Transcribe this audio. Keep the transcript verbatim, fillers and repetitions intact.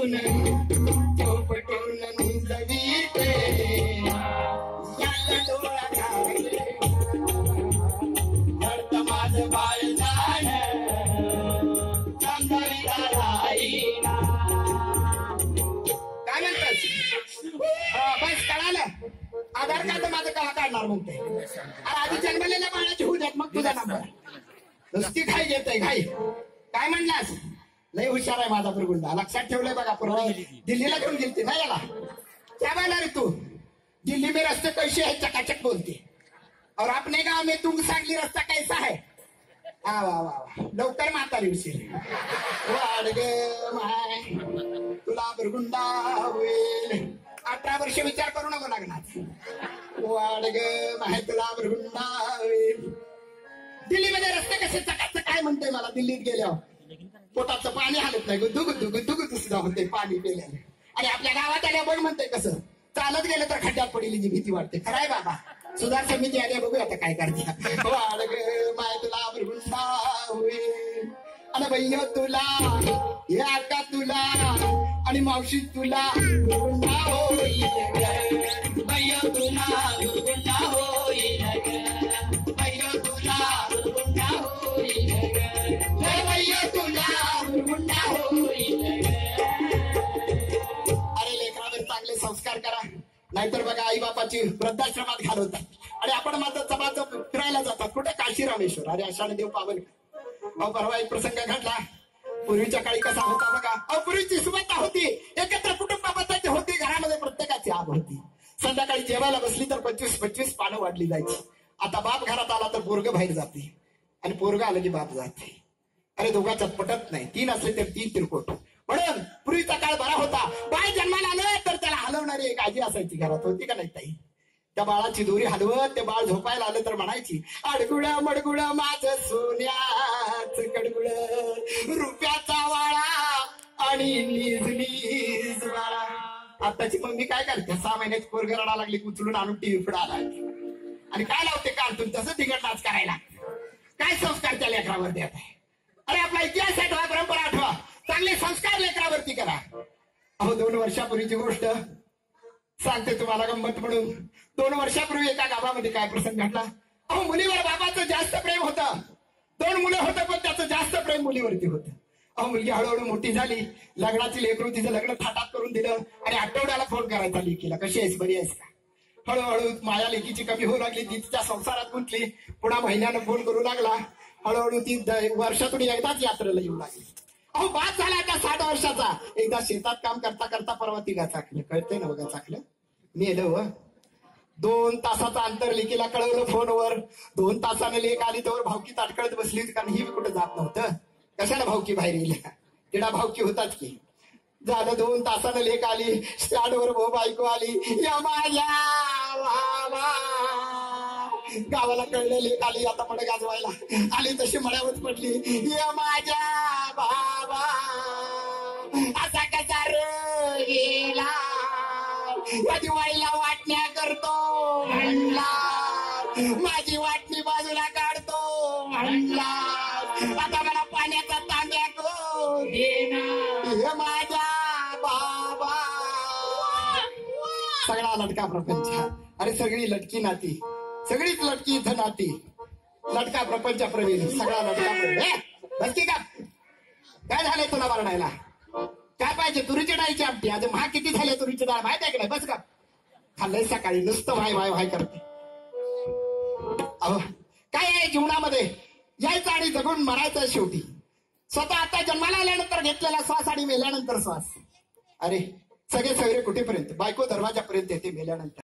पटून तो पटून निजवीते याला डोळा घाले घडत माझं बाळ जाण चांदरी राहीना. काय म्हणतात बस कळालं. आधार कार्ड माझं का काढणार म्हणते. अरे आधी जन्मलेल्या बाळाची होऊ द्यात मग तुझा नंबर. नुसती घाई घेते घाई. काय म्हणलास लय हुशार आहे माझा प्रगुंडा. लक्षात ठेवलंय बघा. पूर्ण दिल्लीला घेऊन गेलती ना याला. क्या बोला रे तू. दिल्ली में रस्ते कैसे है चकाचक बोलते और अपने गाव में तुम सांगली रस्ता कैसा है. हा वा वा वा लवकर म्हातारी उशीर. वाढ ग माय तुला प्रगुंडा होईल. अठरा वर्ष विचार करू नको लागणार. वाढ ग माय तुला प्रगुंडा होईल. दिल्लीमध्ये रस्ते कसे चकाचक काय म्हणते मला. दिल्लीत गेल्यावर पोटाचं पाणी हालत नाही. गुद्दू गुद्दू गुद्दू गुद्दू सुद्धा म्हणते पाणी पिल्याने. आणि आपल्या गावात आल्या पण म्हणते कसं चालत गेलं तर खड्ड्यात पडलेली भीती वाटते. खराय बाबा. सुधार समिती आल्या बघू आता काय करते. वाढ ग माय तुला प्रगुंडा होईल. आणि भैया तुला हे आका तुला आणि मावशी तुला प्रगुंडा होईल. भैया तुला प्रगुंडा होईल. भैया तुला प्रगुंडा होईल. भैया तुला प्रगुंडा होईल. अरे लेकरावर चांगले संस्कार करा. नाहीतर बघा आई बापाची वृद्धाश्रमात घालवतात आणि आपण मात्र चबाचप फिरायला जातात. कुठे काशी रामेश्वर. अरे अशाने देव पावन. अहो परवा एक प्रसंग घडला. पूर्वीच्या काळी कसा होता बघा. अहो पूर्वीची सुबत्ता होती. एकत्र कुटुंबाबद्दलची होती. घरामध्ये प्रत्येकाची आग होती. संध्याकाळी जेवायला बसली तर पंचवीस पंचवीस पानं वाढली जायची. आता बाप घरात आला तर पोरग बाहेर जाते आणि पोरग आलं की बाप जाते. अरे दोघांच्यात पटत नाही. तीन असले तर तीन तिरकोट. म्हणून पूर्वीचा काळ बरा होता. बाळ जन्माला आलं तर त्याला हलवणारी एक आजी असायची घरात. होती का नाही ताई. त्या बाळाची दोरी हलवत ते बाळ झोपायला आलं तर म्हणायची अडगुळ मडगुळ माझं सोन्याच कडगुळ रुपयाचा वाळा आणि नीज नीज वाळा. आताची मम्मी काय करते. सहा महिन्यात पोरग रडा लागली उचलून आणून टीव्ही पुढे आला आणि काय लावते कार्टून तसं तिकट नाच करायला. काय संस्कार त्या लेकरावर देत आहे. अरे आपला इतिहास आठवा परंपरा आठवा. चांगले संस्कार लेकरावरती करा. अहो दोन वर्षापूर्वीची गोष्ट सांगते तुम्हाला गंमत म्हणून. दोन वर्षापूर्वी एका गावामध्ये काय प्रसंग घडला. अहो मुलीवर बाबाचं जास्त प्रेम होतं. दोन मुलं होतं पण त्याचं जास्त प्रेम मुलीवरती होतं. अहो मुलगी हळूहळू मोठी झाली. लग्नाची लेकरू तिचं लग्न थाटात करून दिलं आणि आठवड्याला फोन करायचा लेकीला कशी आहेस बरी आहेस का. हळूहळू माया लेकीची कमी होऊ लागली. ती तिच्या संसारात गुंतली. पुन्हा महिन्यानं फोन करू लागला. हळूहळू ती वर्षातून एकदाच यात्रेला येऊ लागली. अहो बाद झाला आता साठ वर्षाचा. एकदा शेतात काम करता करता परवा तिघा चाकलं. कळतंय ना बघा चाकलं नेलं व. दोन तासाचा अंतर लेकीला कळवलं फोनवर. दोन तासानं लेक आली तर भावकी ताटकळत बसली होती. कारण ही कुठं जात नव्हतं. कशाला भावकी बाहेर गेल्या. तिला भावकी होतात की. झालं दोन तासानं लेक आली. स्टँडवर भाऊ बायको आली. या माझ्या बाबा. गावाला कळलं लेक आली. आता मड गाजवायला आली तशी मळ्यावर पडली. या माझ्या बाबा असा कसा र गेला. या दिवाळीला वाटण्या करतो म्हणला. माझी वाटणी बाजूला काढतो म्हणला. आता मला पाण्याचा तांब्या को देना. माझ्या बाबा. सगळा लटका प्रपंच. अरे सगळी लटकी नाती. सगळीच लटकी इथं नाती. लटका प्रपंच प्रवीण. सगळा लटका प्रवीण. बसती का. काय झालंय तुला बरणायला. काय पाहिजे. तुरीची डाळीची आमटी. आज महा किती झाले तुरीची डाळ माहिती आहे की नाही. बस का खाल्लंय सकाळी नुसतं वाय वाय वाय करते. अहो काय आहे जीवनामध्ये यायचं आणि जगून मरायचं शेवटी. स्वतः आता जन्माला आल्यानंतर घेतलेला श्वास आणि मेल्यानंतर श्वास. अरे सगळे सगळे कुठेपर्यंत. बायको दरवाजापर्यंत येते मेल्यानंतर.